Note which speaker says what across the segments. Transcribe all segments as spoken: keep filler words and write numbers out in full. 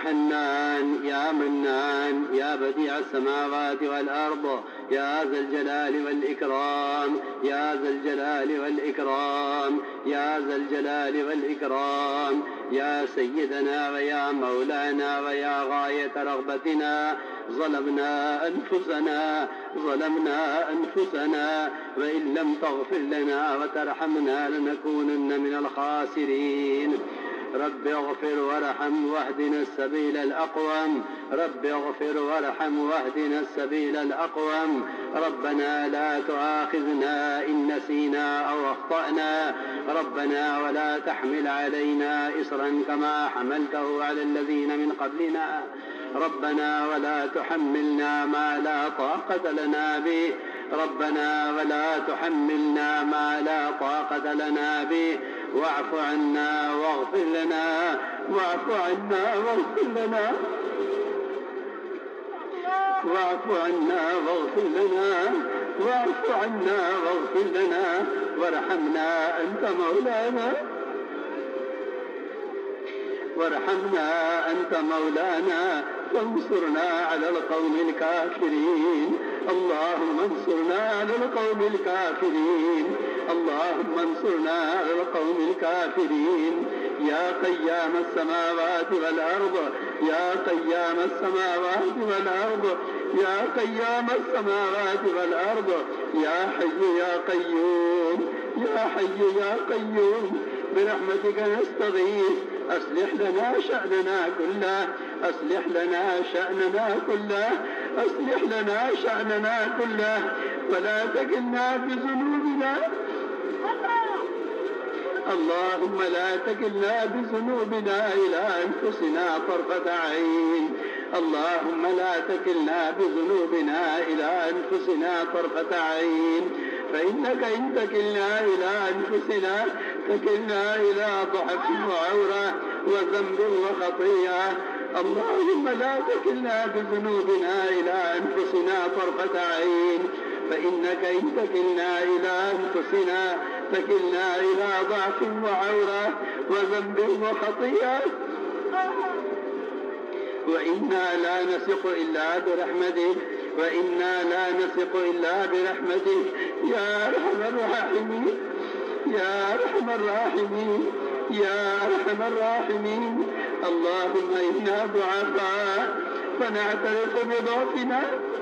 Speaker 1: حنان يا منان يا بديع السماوات والأرض يا ذا الجلال والإكرام يا ذا الجلال والإكرام يا ذا الجلال والإكرام يا سيدنا ويا مولانا ويا غاية رغبتنا ظلمنا أنفسنا ظلمنا أنفسنا وإن لم تغفر لنا وترحمنا لنكونن من الخاسرين. رب اغفر وارحم واهدنا السبيل الأقوم رب اغفر وارحم واهدنا السبيل الأقوم. ربنا لا تؤاخذنا إن نسينا أو أخطأنا ربنا ولا تحمل علينا إصرا كما حملته على الذين من قبلنا ربنا ولا تحملنا ما لا طاقة لنا به ربنا ولا تحملنا ما لا طاقة لنا به واعف عنا واغفر لنا واعف عنا واغفر لنا واعف عنا واغفر لنا واعف عنا واغفر لنا وارحمنا أنت مولانا وارحمنا أنت مولانا وانصرنا على القوم الكافرين. اللهم انصرنا على القوم الكافرين اللهم انصرنا على القوم الكافرين. يا قيام السماوات والأرض يا قيام السماوات والأرض يا قيام السماوات والأرض يا حي يا قيوم يا حي يا قيوم برحمتك نستغيث أصلح لنا شأننا كله أصلح لنا شأننا كله أصلح لنا شأننا كله ولا تكلنا بذنوبنا اللهم لا تكلنا بذنوبنا إلى أنفسنا طرفة عين اللهم لا تكلنا بذنوبنا إلى أنفسنا طرفة عين فإنك إن تكلنا إلى أنفسنا تكلنا إلى ضعف وعورة وذنب وخطيئة. اللهم لا تكلنا بذنوبنا إلى أنفسنا طرفة عين فإنك إن تكلنا إلى أنفسنا تكلنا إلى ضعف وعورة وذنب وخطيئة وإنا لا نثق إلا برحمتك وإنا لا نثق إلا برحمتك يا أرحم الراحمين يا أرحم الراحمين يا أرحم الراحمين. اللهم إنا ضعفاء فنعترف بضعفنا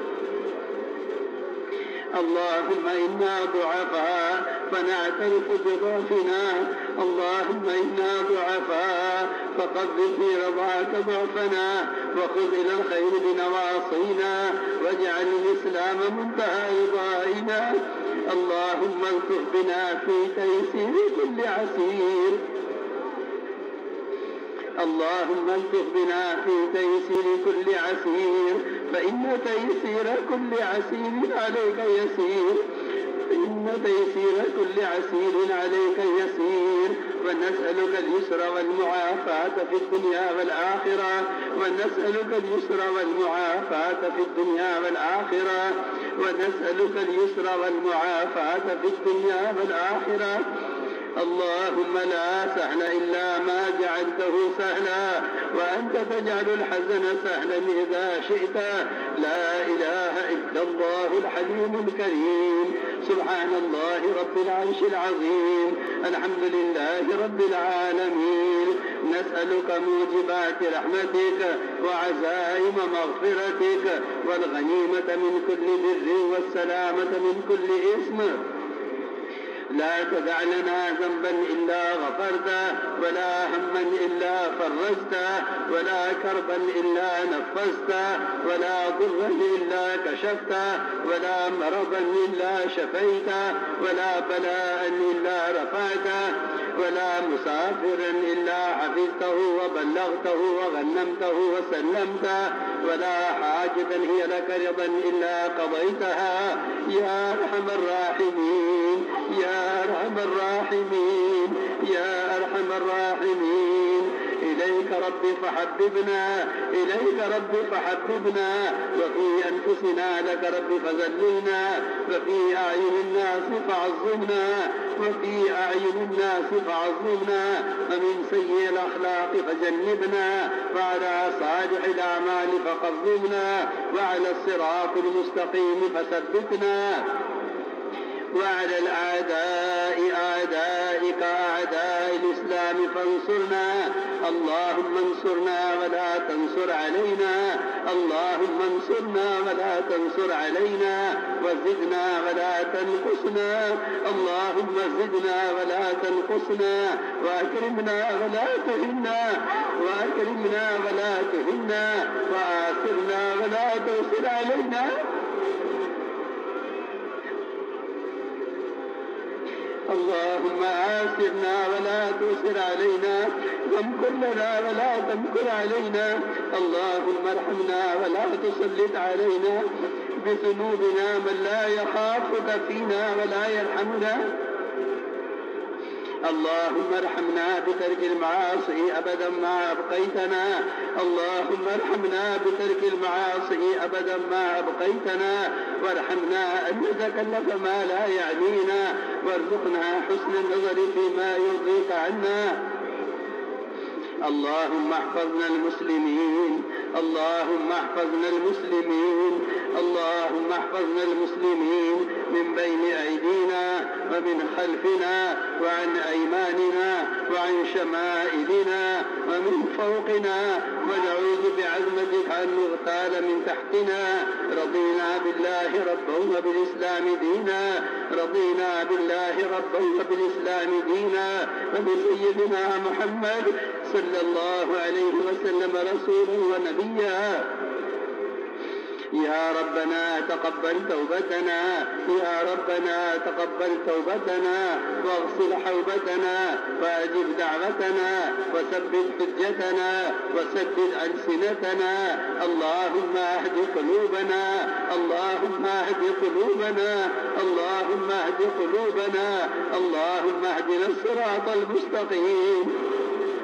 Speaker 1: اللهم إنا ضعفاء فنعترف بضعفنا اللهم إنا ضعفاء فقدر في رضاك ضعفنا وخذ إلى الخير بنواصينا واجعل الإسلام منتهى رضائنا. اللهم الطف بنا في تيسير كل عسير اللهم الطف بنا في تيسير كل عسير فإن تيسير كل عسير عليك يسير إن تيسير كل عسير عليك يسير. ونسألك اليسر والمعافاة في الدنيا والآخرة ونسألك اليسر والمعافاة في الدنيا والآخرة ونسألك اليسر والمعافاة في الدنيا والآخرة. اللهم لا سهل إلا ما جعلته سهلا وأنت تجعل الحزن سهلا إذا شئت. لا إله إلا الله الحليم الكريم سبحان الله رب العرش العظيم الحمد لله رب العالمين. نسألك موجبات رحمتك وعزائم مغفرتك والغنيمة من كل بر والسلامة من كل إثم. لا تدع لنا ذنبا إلا غفرته ولا هما إلا فرجته ولا كربا إلا نفسته ولا ضرا إلا كشفته ولا مرضا إلا شفيته ولا بلاء إلا رفعته ولا مسافرا إلا حفظته وبلغته وغنمته وسلمته ولا حاجة هي لك رضا إلا قضيتها يا أرحم الراحمين يا أرحم الراحمين يا أرحم الراحمين. إليك ربي فحببنا إليك ربي فحببنا وفي أنفسنا لك ربي فذللنا وفي أعين الناس فعظمنا وفي أعين الناس فعظمنا ومن سيء الأخلاق فجنبنا وعلى صالح الأعمال فقربنا وعلى الصراط المستقيم فثبتنا وعلى الأعداء أعدائك أعداء الإسلام فانصرنا اللهم انصرنا ولا تنصر علينا اللهم انصرنا ولا تنصر علينا وزدنا ولا تنقصنا اللهم زدنا ولا تنقصنا وأكرمنا ولا تهنا وأكرمنا ولا تهنا وآثرنا ولا تؤثر علينا اللهم آثرنا ولا تؤثر علينا وامكر لنا ولا تمكر علينا اللهم ارحمنا ولا تسلط علينا بذنوبنا من لا يخافك فينا ولا يرحمنا اللهم ارحمنا بترك المعاصي أبدا ما أبقيتنا اللهم ارحمنا بترك المعاصي أبدا ما أبقيتنا وارحمنا أن نتكلف ما لا يعنينا وارزقنا حسن النظر فيما يرضيك عنا اللهم احفظنا المسلمين اللهم احفظنا المسلمين اللهم احفظنا المسلمين من بين أيدينا ومن خلفنا وعن أيماننا وعن شمائلنا ومن فوقنا ونعوذ بعظمتك أن نغتال من تحتنا رضينا بالله ربا وبالإسلام دينا رضينا بالله ربا وبالإسلام دينا وبسيدنا محمد صلى الله عليه وسلم رسولا ونبيا يا ربنا تقبل توبتنا يا ربنا تقبل توبتنا واغسل حوبتنا واجب دعوتنا وثبت حجتنا وسدد ألسنتنا اللهم اهد قلوبنا اللهم اهد قلوبنا اللهم اهد قلوبنا اللهم اهدنا الصراط المستقيم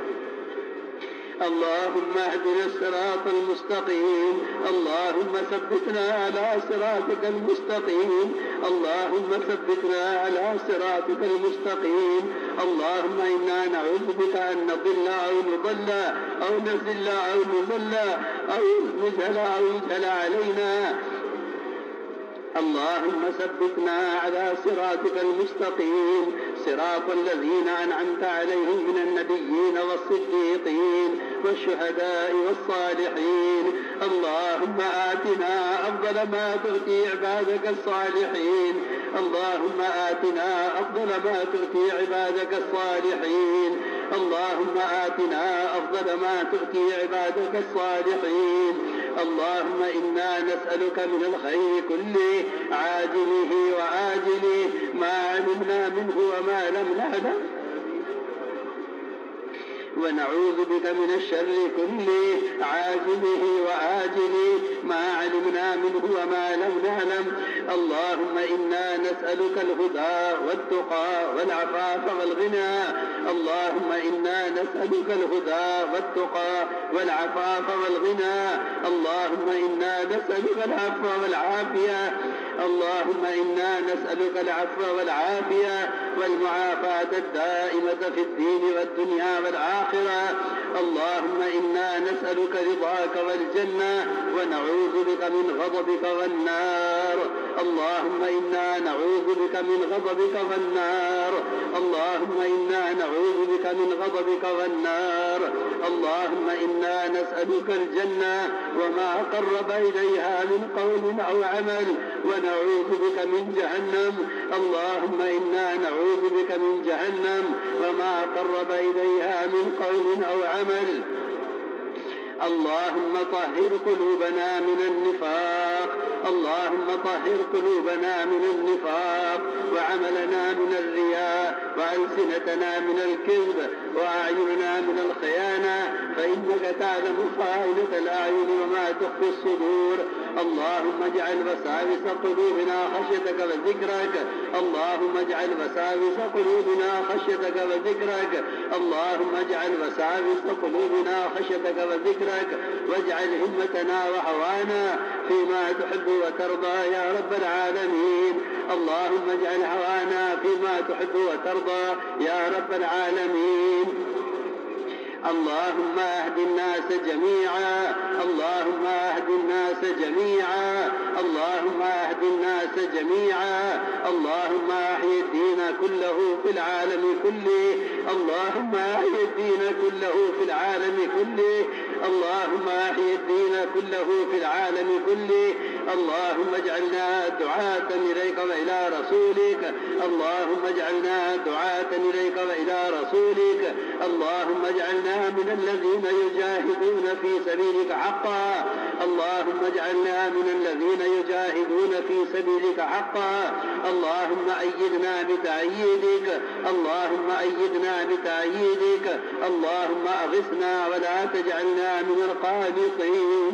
Speaker 1: اللهم اهدنا الصراط المستقيم اللهم ثبتنا على صراطك المستقيم اللهم ثبتنا على صراطك المستقيم اللهم إنا نعوذ بك أن نضل أو نضل أو نزل أو نضل أو نجهل أو يجهل علينا اللهم ثبتنا على صراطك المستقيم صراط الذين أنعمت عليهم من النبيين والصديقين والشهداء والصالحين اللهم آتنا أفضل ما تؤتي عبادك الصالحين اللهم آتنا أفضل ما تؤتي عبادك الصالحين اللهم آتنا أفضل ما تؤتي عبادك الصالحين اللهم إنا نسألك من الخير كله عاجله وآجله ما علمنا منه وما لم نعلم ونعوذ بك من الشر كله عاجله وآجله ما علمنا منه وما لم نعلم اللهم إنا نسألك الهدى والتقى والعفاف والغنى اللهم إنا نسألك الهدى والتقى والعفاف والغنى اللهم إنا نسألك العفو والعافية اللهم إنا نسألك العفو والعافية والمعافاة الدائمة في الدين والدنيا والآخرة اللهم إنا نسألك رضاك والجنة ونعوذ بك من غضبك والنار اللهم إنا نعوذ بك من غضبك والنار اللهم إنا نعوذ بك من غضبك والنار اللهم إنا نسألك الجنة وما قرب إليها من قول أو عمل ونعوذ بك من جهنم اللهم إنا نعوذ بك من جهنم وما قرب إليها من قول أو عمل اللهم طهر قلوبنا من النفاق اللهم طهر قلوبنا من النفاق وعملنا من الرياء وألسنتنا من الكذب وأعيننا من الخيانة فإنك تعلم خائنة الأعين وما تخفي الصدور اللهم اجعل وساوس قلوبنا خشيتك وذكرك اللهم اجعل وساوس قلوبنا خشيتك وذكرك اللهم اجعل وساوس قلوبنا خشيتك وذكرك واجعل همتنا وهوانا فيما تحب وترضى يا رب العالمين اللهم اجعل هوانا فيما تحب وترضى يا رب العالمين اللهم اهد الناس جميعا اللهم اهد الناس جميعا اللهم اهد الناس جميعا اللهم احيي الدين كله في العالم كله اللهم احيي الدين كله في العالم كله اللهم احيي الدين كله في العالم كله اللهم اجعلنا دعاة اليك والى رسولك اللهم اجعلنا دعاة اليك والى رسولك اللهم اجعلنا من الذين يجاهدون في سبيلك حقا اللهم اجعلنا من الذين يجاهدون في سبيلك حقا اللهم أيدنا بتأييدك اللهم أيدنا بتأييدك اللهم أغثنا ولا تجعلنا من القانطين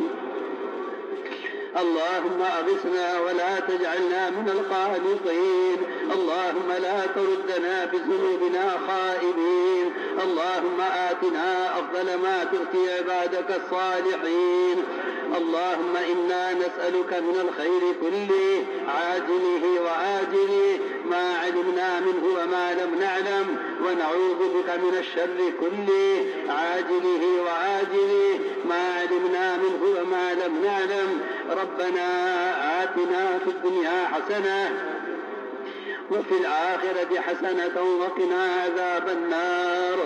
Speaker 1: اللهم أغثنا ولا تجعلنا من القانطين اللهم لا تردنا بذنوبنا خائبين اللهم آتنا أفضل ما تؤتي عبادك الصالحين اللهم إنا نسألك من الخير كله عاجله وآجله ما علمنا منه وما لم نعلم ونعوذ بك من الشر كله عاجله وآجله ما علمنا منه وما لم نعلم ربنا آتنا في الدنيا حسنة وفي الآخرة حسنة وقنا عذاب النار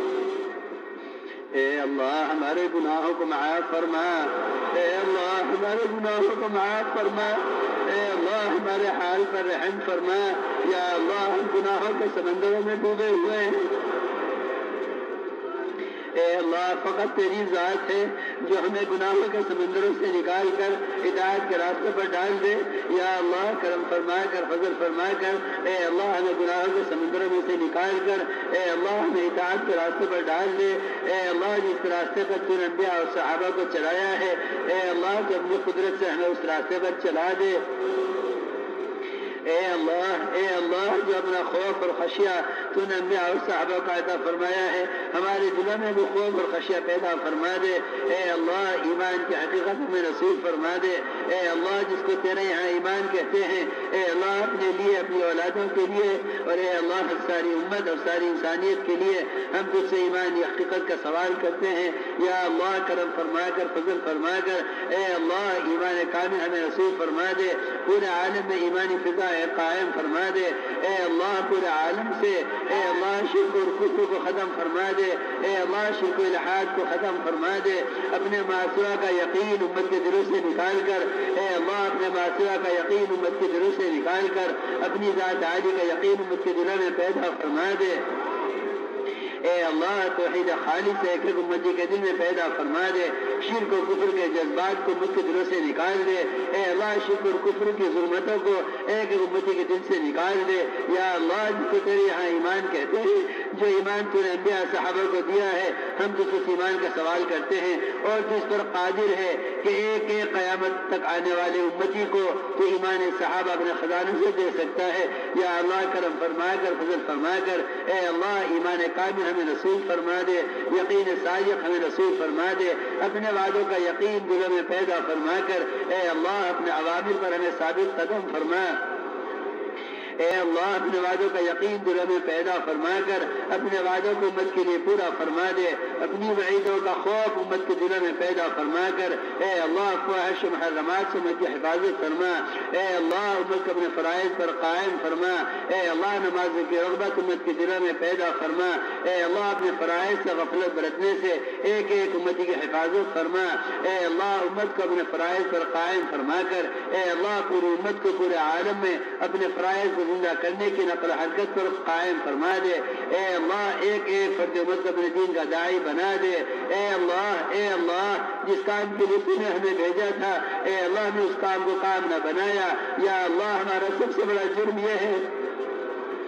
Speaker 1: اے اللہ ہمارے گناہوں کو معاف فرما اے اللہ ہمارے گناہوں کو معاف فرما اے اللہ ہمارے حال پر رحم فرما یا اللہ ہم گناہوں کے سمندروں میں ڈوبے ہوئے ہیں اے اللہ فقط تیری ذات ہے جو ہمیں گناہوں کے سمندروں سے نکال کر ہدایت کے راستے پر ڈال دے یا اللہ کرم فرما کر فضل فرما کر اے اللہ ہمیں گناہوں کے سمندروں میں سے نکال کر اے اللہ ہمیں ہدایت کے راستے پر ڈال دے اے اللہ جس راستے پر تو نے انبیاء اور صحابہ کو چلایا ہے اے اللہ تو اپنی قدرت سے ہمیں اس راستے پر چلا دے اے اللہ اے اللہ جو اپنا خوف اور خشیہ تو نے انبیاء اور صحابہ کا عطا فرمایا ہے ہمارے دلوں میں بھی خوف اور خشیہ پیدا فرما دے اے اللہ ایمان کی حقیقت میں نصیب فرما دے اے اللہ جس کو تیرے یہاں ایمان کہتے ہیں اے اللہ اپنے لیے اپنی اولادوں کے لیے اور اے اللہ ساری امت اور ساری انسانیت کے لیے ہم تجھ سے ایمان کی حقیقت کا سوال کرتے ہیں یا اللہ کرم فرما کر فضل فرما کر اے اللہ ایمان کامل ہمیں نصیب فرما دے پورے عالم میں ایمانی فضا قائم فرما دے اے اللہ پورے عالم سے اے اللہ شرک اور کفر کو ختم فرما دے اے اللہ شرک و الحاد کو ختم فرما دے اپنے معصیہ کا یقین امت کے دلوں سے نکال کر اے اللہ اپنے معصیہ کا یقین امت کے دلوں سے نکال کر اپنی ذات عالی کا یقین امت کے دلوں میں پیدا فرما دے اے اللہ توحید خالص ایک ایک امتی کے دل میں پیدا فرما دے شرک و کفر کے جذبات کو امت کے دلوں سے نکال دے اے اللہ شرک اور کفر کی ظلمتوں کو ایک ایک امتی کے دل سے نکال دے یا اللہ جس کو تیرے یہاں ایمان کہتے ہیں جو ایمان تو نے انبیاء صحابہ کو دیا ہے ہم تو اس ایمان کا سوال کرتے ہیں اور تو اس پر قادر ہے کہ ایک ایک قیامت تک آنے والے امتی کو تو ایمان صحابہ اپنے خزانوں سے دے سکتا ہے یا اللہ کرم فرما کر فضل فرما کر اے اللہ ایمان کامل ہمیں نصیب فرما دے یقین صادق ہمیں نصیب فرما دے اپنے وعدوں کا یقین دلوں میں پیدا فرما کر اے اللہ اپنے عوامر پر ہمیں ثابت قدم فرما اے اللہ اپنے وعدوں کا یقین دلوں میں پیدا فرما کر اپنے وعدوں کو امت کے لیے پورا فرما دے اپنی وعیدوں کا خوف امت کے دلوں میں پیدا فرما کر اے اللہ فواحش و محرمات سے امت کی حفاظت فرما اے اللہ امت کو اپنے فرائض پر قائم فرما اے اللہ نماز کی رغبت امت کے دلوں میں پیدا فرما اے اللہ اپنے فرائض سے غفلت برتنے سے ایک ایک امتی کی حفاظت فرما اے اللہ امت کو اپنے فرائض پر قائم فرما کر اے اللہ پوری امت کو پورے عالم میں اپنے فرائض کو زندہ کرنے کی نقل حرکت پر قائم فرما دے اے اللہ ایک ایک فرد امت کو اپنے دین کا داعی بنا دے اے اللہ اے اللہ جس کام کے لیے تو نے ہمیں بھیجا تھا اے اللہ نے اس کام کو کام نہ بنایا یا اللہ ہمارا سب سے بڑا جرم یہ ہے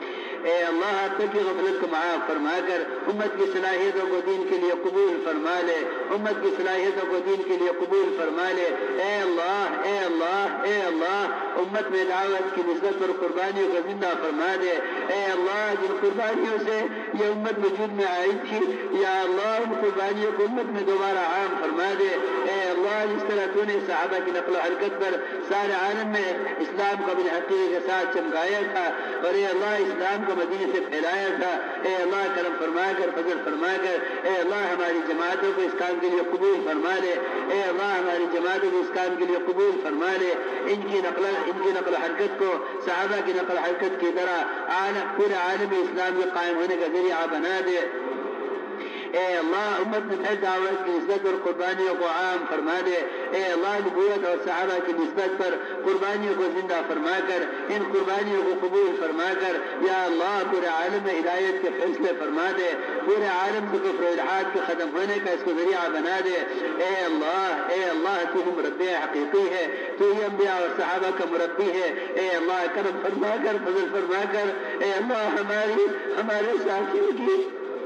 Speaker 1: اے اللہ آپ تک کی غفلت کو معاف فرما کر امت کی صلاحیتوں کو دین کے لیے قبول فرما لے، امت کی صلاحیتوں کو دین کے لیے قبول فرما لے۔ اے اللہ اے اللہ اے اللہ امت میں دعوت کی نسبت پر قربانیوں کو زندہ فرما دے۔ اے اللہ جن قربانیوں سے یہ امت وجود میں آئی تھی یا اللہ ان قربانیوں کو امت میں دوبارہ عام فرما دے۔ اے اللہ جس طرح تو نے صحابہ کی نقل و حرکت پر سارے عالم میں اسلام کو اپنے حقیقے کے ساتھ چمکایا تھا اور اے اللہ اسلام کو مدینے سے پھیلایا تھا، اے اللہ کرم فرما کر فضل فرما کر اے اللہ ہماری جماعتوں کو اس کام کے لیے قبول فرما لے۔ اے اللہ ہماری جماعتوں کو اس کام کے لیے قبول فرما لے۔ ان کی نقل ان کی نقل و حرکت کو صحابہ کی نقل و حرکت کی طرح عالم پورے عالم اسلام کے قائم ہونے کا ذریعہ بنا دے۔ اے اللہ امت میں پھر دعوت کی نسبت پر قربانیوں کو عام فرما دے۔ اے اللہ نبوت اور صحابہ کی نسبت پر قربانیوں کو زندہ فرما کر ان قربانیوں کو قبول فرما کر یا اللہ پورے عالم میں ہدایت کے فیصلے فرما دے، پورے عالم سے کفر و الحاد کے ختم ہونے کا اس کو ذریعہ بنا دے۔ اے اللہ اے اللہ تو ہی مربی حقیقی ہے، تو ہی انبیاء اور صحابہ کا مربی ہے۔ اے اللہ کرم فرما کر فضل فرما کر اے اللہ ہماری ہمارے ساتھیوں کی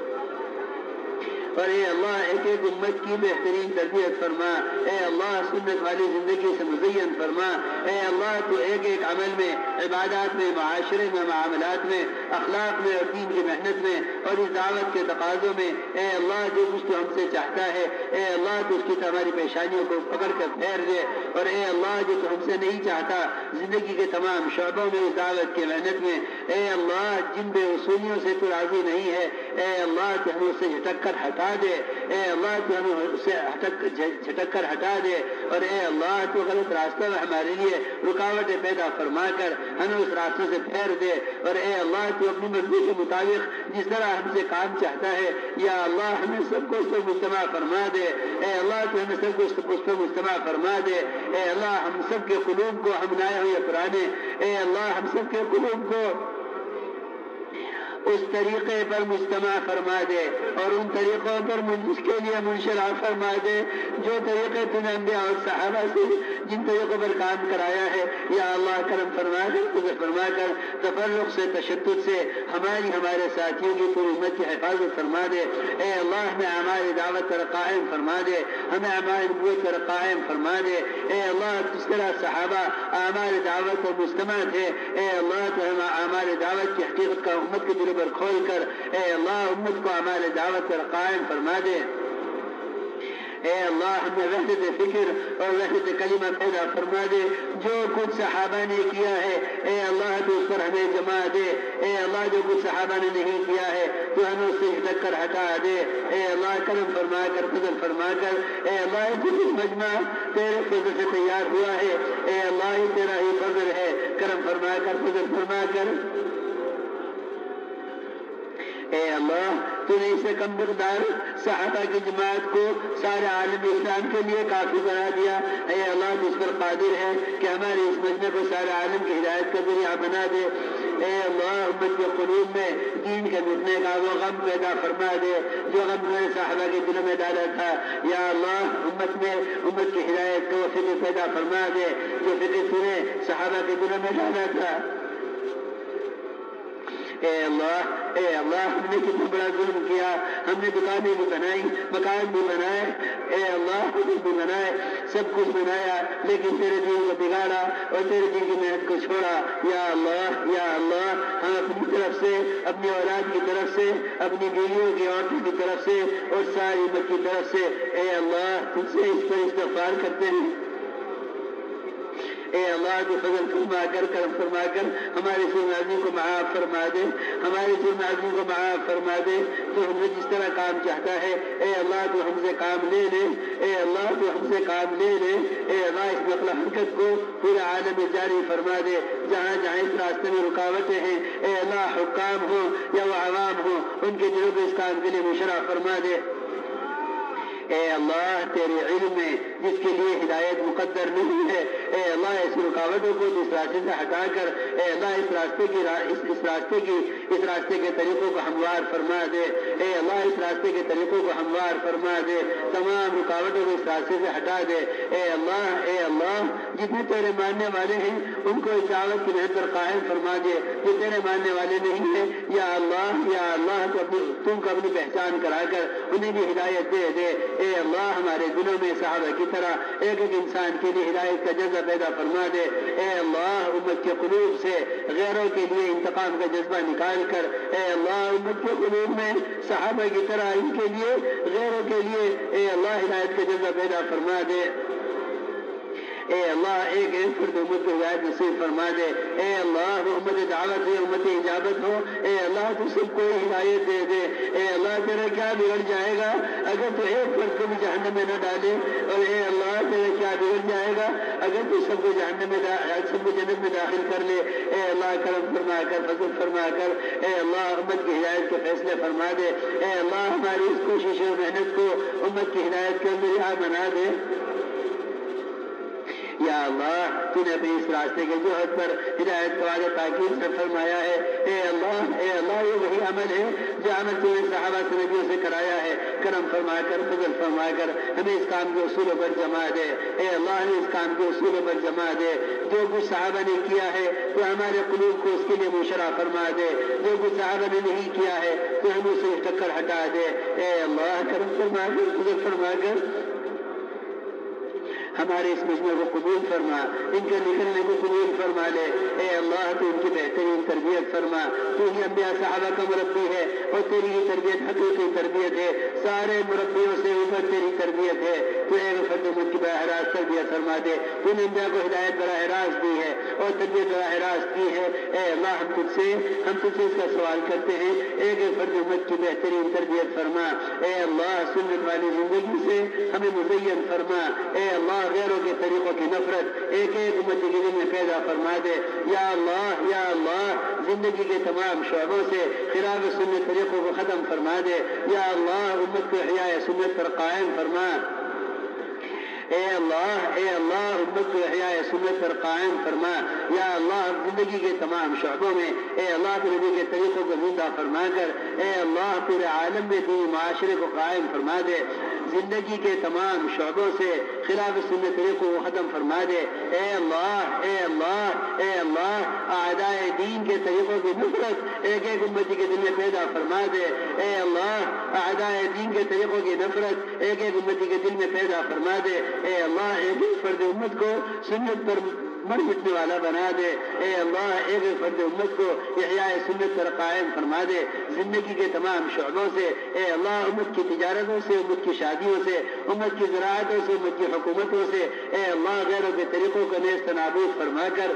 Speaker 1: اور اے اللہ ایک ایک امت کی بہترین تربیت فرما۔ اے اللہ سنت والی زندگی سے مزین فرما۔ اے اللہ تو ایک ایک عمل میں، عبادات میں، معاشرے میں، معاملات میں، اخلاق میں اور دین کی محنت میں اور اس دعوت کے تقاضوں میں اے اللہ جو کچھ تو ہم سے چاہتا ہے اے اللہ تو اس کی ہماری پیشانیوں کو پکڑ کر پھیر دے، اور اے اللہ جو تو ہم سے نہیں چاہتا زندگی کے تمام شعبوں میں اس دعوت کی محنت میں اے اللہ جن بے اصولیوں سے تو راضی نہیں ہے اے اللہ تو ہمیں اس سے جھٹک کر ہٹا دے۔ اے اللہ تو ہمیں اس سے جھٹک کر ہٹا دے، اور اے اللہ تو غلط راستہ میں ہمارے لیے رکاوٹیں پیدا فرما کر ہمیں اس راستے سے پھیر دے، اور اے اللہ تو اپنی مرضی کے مطابق جس طرح ہم سے کام چاہتا ہے یا اللہ ہمیں سب کو اس پر مجتمع فرما دے۔ اے اللہ تو ہمیں سب کو اس پر مجتمع فرما دے۔ اے اللہ ہم سب کے قلوب کو، ہم نئے ہو یا پرانے، اے اللہ ہم سب کے قلوب کو اس طریقے پر مجتمع فرما دے اور ان طریقوں پر جس کے لیے منشرح فرما دے جو طریقے تم نے انبیاء اور صحابہ سے جن طریقوں پر کام کرایا ہے یا اللہ کرم فرما کر تجھے فرما کر تفرق سے تشدد سے ہماری ہمارے ساتھیوں کی پوری امت کی حفاظت فرما دے۔ اے اللہ ہمیں ہماری دعوت پر قائم فرما دے، ہمیں ہماری نبوت پر قائم فرما دے۔ اے اللہ جس طرح صحابہ ہماری دعوت پر مجتمع تھے اے اللہ تو ہم ہماری دعوت کی حقیقت کا امت کے دل پر کھول کر اے اللہ امت کو ہمارے دعوت پر قائم فرما دے۔ اے اللہ ہمیں وحدت فکر اور وحدت کلمہ پیدا فرما دے۔ جو کچھ صحابہ نے کیا ہے اے اللہ تو اس پر ہمیں جما دے۔ اے اللہ جو کچھ صحابہ نے نہیں کیا ہے تو ہمیں اس سے ہٹک کر ہٹا دے۔ اے اللہ کرم فرما کر فضل فرما کر اے اللہ جو کچھ مجمع تیرے فضل سے تیار ہوا ہے اے اللہ تیرا ہی فضل ہے، کرم فرما کر فضل فرما کر اے اللہ تو نے اسے کم مقدار صحابہ کی جماعت کو سارے عالم اسلام کے لیے کافی بنا دیا۔ اے اللہ تو اس پر قادر ہے کہ ہمارے اس مجمع کو سارے عالم کی ہدایت کا ذریعہ بنا دے۔ اے اللہ امت کے قلوب میں دین کے مٹنے کا وہ غم پیدا فرما دے جو غم نے صحابہ کے دلوں میں ڈالا تھا یا اللہ امت میں امت کی ہدایت کو فکر پیدا فرما دے جو فکر تو نے صحابہ کے دلوں میں ڈالا تھا۔ اے اللہ اے اللہ ہم نے کتنا بڑا ظلم کیا، ہم نے دکانیں بھی بنائی، مکان بھی بنائے، اے اللہ کچھ بھی بنائے، سب کچھ بنایا لیکن تیرے دین کو بگاڑا اور تیرے دین کی محنت کو چھوڑا۔ یا اللہ یا اللہ ہم اپنی طرف سے، اپنی اولاد کی طرف سے، اپنی بیویوں کی عورتوں کی طرف سے اور ساری امت کی طرف سے اے اللہ تجھ سے اس پر استغفار کرتے ہیں۔ اے اللہ جو فضل فرما کر کرم فرما کر ہمارے جرم عظیم کو معاف فرما دے، ہمارے جرم عظیم کو معاف فرما دے۔ تو ہم سے جس طرح کام چاہتا ہے اے اللہ تو ہم سے کام لے لے، اے اللہ تو ہم سے کام لے لے۔ اے اللہ اس نقل حرکت کو پورے عالم میں جاری فرما دے، جہاں جہاں اس راستے میں رکاوٹیں ہیں اے اللہ حکام ہو یا وہ عوام ہو ان کے دلوں کو اس کام کے لیے مشرع فرما دے۔ اے اللہ تیرے علم میں جس کے لیے ہدایت مقدر نہیں ہے، اے اللہ اس رکاوٹوں کو اس راستے سے ہٹا کر اے اللہ اس راستے کی اس, اس راستے کی اس راستے کے طریقوں کو ہموار فرما دے، اے اللہ اس راستے کے طریقوں کو ہموار فرما دے، تمام رکاوٹوں کو اس راستے سے ہٹا دے، اے اللہ اے اللہ جتنے تیرے ماننے والے ہیں ان کو اس دعوت کی محنت پر قائم فرما دے، جو تیرے ماننے والے نہیں ہیں یا اللہ یا اللہ تو اپنی تم کو اپنی پہچان کرا کر انہیں بھی ہدایت دے دے، اے اللہ ہمارے دلوں میں صحابہ کی طرح ایک ایک انسان کے لیے ہدایت کا جذبہ پیدا فرما دے، اے اللہ امت کے قلوب سے غیروں کے لیے انتقام کا جذبہ نکال کر اے اللہ امت کے قلوب میں صحابہ کی طرح ان کے لیے غیروں کے لیے اے اللہ ہدایت کا جذبہ پیدا فرما دے، اے اللہ ایک ایک فرد امت کو ہدایت نصیب فرما دے، اے اللہ وہ امت دعوت ہے امت اجابت ہو، اے اللہ تو سب کو ہدایت دے دے، اے اللہ تیرا کیا بگڑ جائے گا اگر تو ایک فرد کو بھی جہنم میں نہ ڈالے، اور اے اللہ تیرا کیا بگڑ جائے گا اگر تو سب کو جہنم میں سب کو جنت میں داخل کر لے، اے اللہ کرم فرما کر فضل فرما کر اے اللہ امت کی ہدایت کے فیصلے فرما دے، اے اللہ ہماری اس کوشش و محنت کو امت کی ہدایت کے اندر یاد بنا دے، یا اللہ تو نے اپنی اس راستے کے جوہد پر ہدایت کا وعدہ تاکید سے فرمایا ہے، اے اللہ اے اللہ یہ وہی عمل ہے جو عمل تو نے صحابہ سے نبیوں سے کرایا ہے، کرم فرما کر فضل فرما کر ہمیں اس کام کے اصولوں پر جما دے، اے اللہ ہمیں اس کام کے اصولوں پر جما دے، جو کچھ صحابہ نے کیا ہے تو ہمارے قلوب کو اس کے لیے مشرع فرما دے، جو کچھ صحابہ نے نہیں کیا ہے تو ہم اسے ٹکر ہٹا دے، اے اللہ کرم فرما کر فضل فرما کر ہمارے اس مجمع کو قبول فرما، ان کے نکلنے کو قبول فرما لے، اے اللہ تو ان کی بہترین تربیت فرما، تو ہی انبیاء صحابہ کا مربی ہے اور تیری یہ تربیت حقیقی تربیت ہے، سارے مربیوں سے اوپر تیری تربیت ہے، تو اے فرد امت کی براہ راست تربیت فرما دے، تو نے انبیاء کو ہدایت براہ راست دی ہے اور تربیت براہ راست دی ہے، اے اللہ ہم تجھ سے ہم تجھ سے اس کا سوال کرتے ہیں، ایک ایک فرد امت کی بہترین تربیت فرما، اے اللہ سنت والی زندگی سے ہمیں مزین فرما، اے اللہ غیروں کے طریقوں کی نفرت ایک ایک امتی کے دل میں پیدا فرما دے، یا اللہ یا اللہ زندگی کے تمام شعبوں سے خلاف سنت طریقوں کو ختم فرما دے، یا اللہ امت کو احیاء سنت پر قائم فرما، اے اللہ اے اللہ امت کو احیاء سنت پر قائم فرما، یا اللہ زندگی کے تمام شعبوں میں اے اللہ کے نبی کے طریقوں کو زندہ فرما کر اے اللہ پورے عالم میں دینی معاشرے کو قائم فرما دے، زندگی کے تمام شعبوں سے خلاف سنت طریقوں کو ختم فرما دے، اے اللہ اے اللہ اے اللہ اعداء دین کے طریقوں کی نفرت ایک ایک امتی کے دل میں پیدا فرما دے، اے اللہ اعداء دین کے طریقوں کی نفرت ایک ایک امتی کے دل میں پیدا فرما دے، اے اللہ ایک ایک فرد امت کو سنت پر مر مٹنے والا بنا دے، اے اللہ ایک ایک فرد امت کو احیاء سنت پر قائم فرما دے، زندگی کے تمام شعبوں سے اے اللہ امت کی تجارتوں سے امت کی شادیوں سے امت کی زراعتوں سے امت کی حکومتوں سے اے اللہ غیروں کے طریقوں کو نیست نابود فرما کر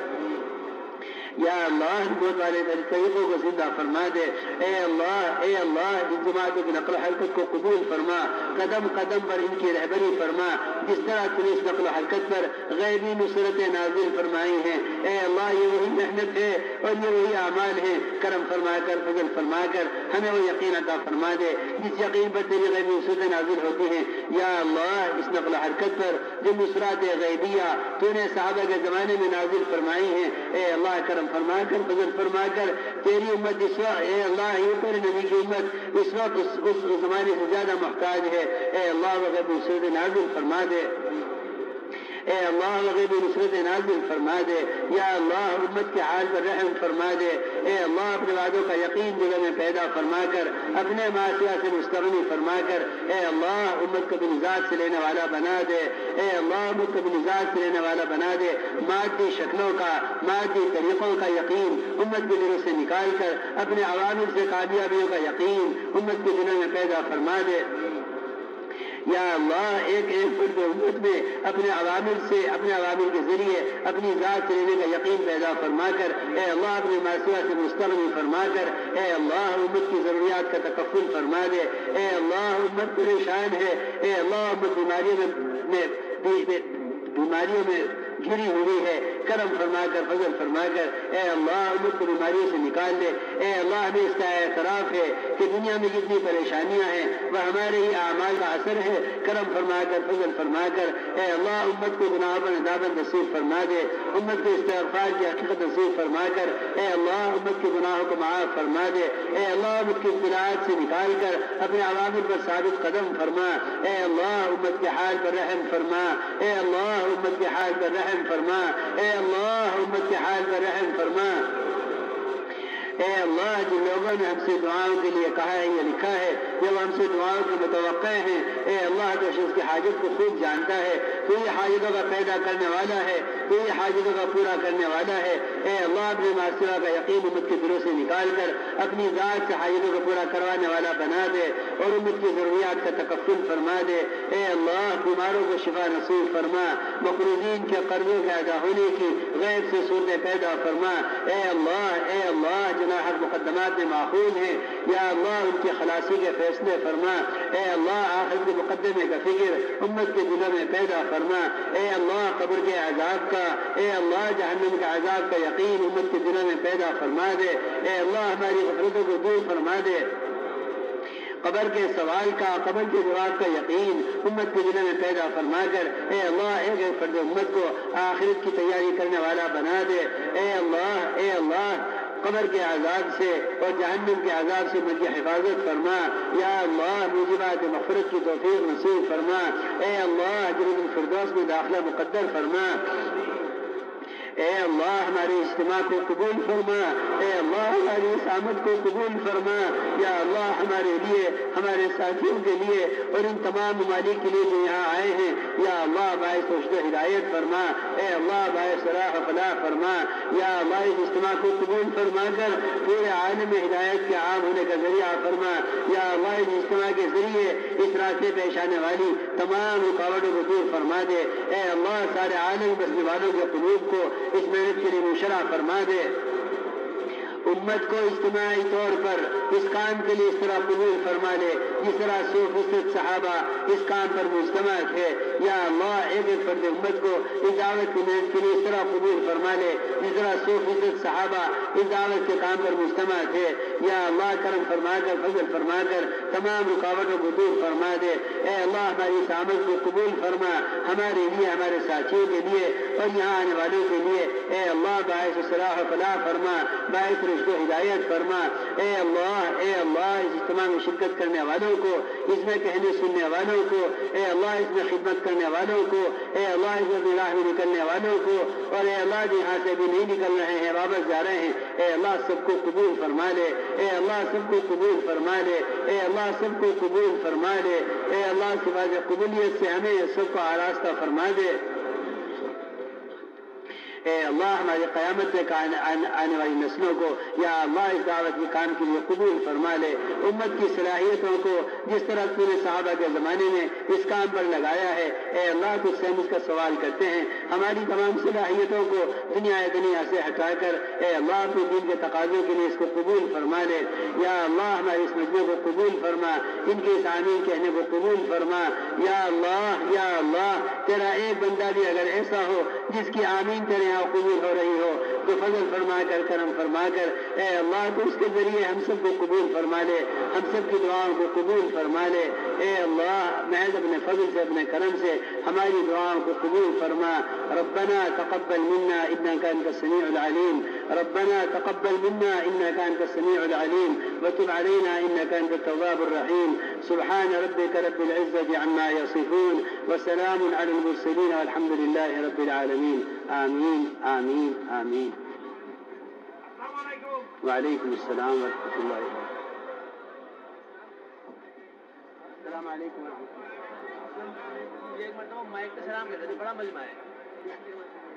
Speaker 1: یا اللہ بہت والے طریقوں کو زندہ فرما دے، اے اللہ اے اللہ ان جماعتوں کی نقل و حرکت کو قبول فرما، قدم قدم پر ان کی رہبری فرما، جس طرح تم نے اس نقل و حرکت پر غیبی نصرتیں نازل فرمائی ہیں، اے اللہ یہ وہی محنت ہے اور یہ وہی اعمال ہیں، کرم فرما کر فضل فرما کر ہمیں وہ یقین عطا فرما دے جس یقین پر تیری غیبی نصرتیں نازل ہوتی ہیں، یا اللہ اس نقل و حرکت پر جو نصرات غیبیہ تو نے صحابہ کے زمانے میں نازل فرمائی ہیں، اے اللہ کرم فرما کر فضل فرما کر تیری امت اس وقت اے اللہ یہ تیرے نبی کی امت اس وقت اس, اس زمانے سے زیادہ محتاج ہے، اے اللہ غیبی نصرت نازل فرما دے، اے اللہ غیبی نصرت نازل فرما دے، یا اللہ امت کے حال پر رحم فرما دے، اے اللہ اپنے وعدوں کا یقین دلوں میں پیدا فرما کر اپنے معصیہ سے مستغنی فرما کر اے اللہ امت کو اپنی ذات سے لینے والا بنا دے، اے اللہ امت کو اپنی ذات سے لینے والا بنا دے، مادی شکلوں کا مادی طریقوں کا یقین امت کے دلوں سے نکال کر اپنے عوامل سے کامیابیوں کا یقین امت کے دلوں میں پیدا فرما دے، یا اللہ ایک ایک فرد امت میں اپنے عوامل سے اپنے عوامل کے ذریعے اپنی ذات سے لینے کا یقین پیدا فرما کر اے اللہ اپنے معصیہ سے مستغنی فرما کر اے اللہ امت کی ضروریات کا تکفل فرما دے، اے اللہ امت پریشان ہے، اے اللہ امت بیماریوں میں بیماریوں میں گھری ہوئی ہے، کرم فرما کر فضل فرما کر اے اللہ امت کو بیماریوں سے نکال دے. اے اللہ ہمیں اس کا اعتراف ہے کہ دنیا میں جتنی پریشانیاں ہیں وہ ہمارے ہی اعمال کا اثر ہے. کرم فرما کر فضل فرما کر اے اللہ امت کو گناہوں پر ندامت نصیب فرما دے. امت کو استغفار کی حقیقت نصیب فرما کر اے اللہ امت کے گناہوں کو معاف فرما دے. اے اللہ امت کی ابتلاءات سے نکال کر اپنے عوامل پر ثابت قدم فرما. اے اللہ امت کے حال پر رحم فرما. اے اللہ امت کے حال پر رحم فرما. اے اللہ امت کے حال پر رحم فرما. اے اللہ جن لوگوں نے ہم سے دعاؤں کے لیے کہا ہے یا لکھا ہے یا وہ ہم سے دعاؤں کے متوقع ہیں، اے اللہ تو اس کی حاجت کو خوب جانتا ہے. تو یہ حاجتوں کا پیدا کرنے والا ہے، تو یہ حاجتوں کا پورا کرنے والا ہے. اے اللہ اپنے معاشرہ کا یقین امت کے دلوں سے نکال کر اپنی ذات سے حاجتوں کو پورا کروانے والا بنا دے اور امت کی ضروریات کا تکفل فرما دے. اے اللہ بیماروں کو شفا نصیب فرما. مقروضین کے قرضوں کے ادا ہونے کی غیب سے صورتیں پیدا فرما. اے اللہ اے اللہ جناح مقدمات میں ماخوذ ہیں، یا اللہ ان کی خلاصی کے فیصلے فرما. اے اللہ آخرت کے مقدمے کا فکر امت کے دلوں میں پیدا فرما. اے اللہ قبر کے عذاب کا، اے اللہ جہنم کے عذاب کا یقین امت کے دلوں میں پیدا فرما دے. اے اللہ ہماری غفلتوں کو دور فرما دے. قبر کے سوال کا، قبر کے جواب کا یقین امت کے دلوں میں پیدا فرما کر اے اللہ ایک ایک فرد امت کو آخرت کی تیاری کرنے والا بنا دے. اے اللہ اے اللہ قبر کے عذاب سے اور جہنم کے عذاب سے مجھے حفاظت فرما. یا اللہ موجبات مغفرت کی توفیق نصیب فرما. اے اللہ جنت الفردوس میں داخلہ مقدر فرما. اے اللہ ہمارے اجتماع کو قبول فرما. اے اللہ ہماری اس آمد کو قبول فرما. یا اللہ ہمارے لیے، ہمارے ساتھیوں کے لیے اور ان تمام ممالک کے لیے جو یہاں آئے ہیں، یا اللہ باعث رشد و ہدایت فرما. اے اللہ باعث صلاح و فلاح فرما. یا اللہ اس اجتماع کو قبول فرما کر پورے عالم ہدایت کے عام ہونے کا ذریعہ فرما. یا اللہ اس اجتماع کے ذریعے اس راستے پیش آنے والی تمام رکاوٹوں کو دور فرما دے. اے اللہ سارے عالم بسنے والوں کے قلوب کو اس محنت کے لیے مشرع فرما دے. امت کو اجتماعی طور پر اس کام کے لیے اس طرح قبول فرما لے جس طرح سو فیصد صحابہ اس کام پر مجتمع تھے. یا اللہ ایک ایک فرد امت کو اس دعوت کی محنت کے لیے اس طرح قبول فرما لے جس طرح سو فیصد صحابہ اس دعوت کے کام پر مجتمع تھے. یا اللہ کرم فرما کر فضل فرما کر تمام رکاوٹوں کو دور فرما دے. اے اللہ ہماری اس عمل کو قبول فرما ہمارے لیے، ہمارے ساتھیوں کے لیے اور یہاں آنے والوں کے لیے. اے اللہ باعث صلاح و فلاح فرما، باعث رشد و ہدایت فرما. اے اللہ اے اللہ اس اجتماع میں شرکت کرنے والوں کو، اس میں کہنے سننے والوں کو، اے اللہ اس میں خدمت کرنے والوں کو، اے اللہ اس میں راہ میں نکلنے والوں کو، اور اے اللہ جو یہاں سے بھی نہیں نکل رہے ہیں واپس جا رہے ہیں، اے اللہ سب کو قبول فرما لے. اے اللہ سب کو قبول فرما لے. اے اللہ سب کو قبول فرما لے. اے اللہ صفات قبولیت سے ہمیں سب کو آراستہ فرما دے. اے اللہ ہماری قیامت تک آنے والی نسلوں کو یا اللہ اس دعوت کے کام کے لیے قبول فرما لے. امت کی صلاحیتوں کو جس طرح پورے صحابہ کے زمانے میں اس کام پر لگایا ہے، اے اللہ تجھ سے ہم اس کا سوال کرتے ہیں ہماری تمام صلاحیتوں کو دنیا دنیا سے ہٹا کر اے اللہ اپنے دین کے تقاضوں کے لیے اس کو قبول فرما لے. یا اللہ ہمارے اس مجمع کو قبول فرما، ان کے اس آمین کہنے کو قبول فرما. یا اللہ یا اللہ تیرا ایک بندہ بھی اگر ایسا ہو جس کی آمین تیرے یہاں قبول ہو رہی ہو تو فضل فرما کر کرم فرما کر اے اللہ تو اس کے ذریعے ہم سب کو قبول فرما لے، ہم سب کی دعاؤں کو قبول فرما لے. اے اللہ محض اپنے فضل سے اپنے کرم سے ہماری دعاؤں کو قبول فرما. ربنا تقبل منا انك انت السميع العليم. ربنا تقبل منا انك انت السميع العليم وتب علينا انك انت التواب الرحيم. سبحان ربك رب العزة عما يصفون وسلام على المرسلين والحمد لله رب العالمين. آمین آمین آمین. وعلیکم السلام ورحمۃ اللہ وبرکاتہ. السلام علیکم ورحمۃ اللہ. ایک مرتبہ مائک کا سلام کہتے تھے، بڑا مجمع ہے.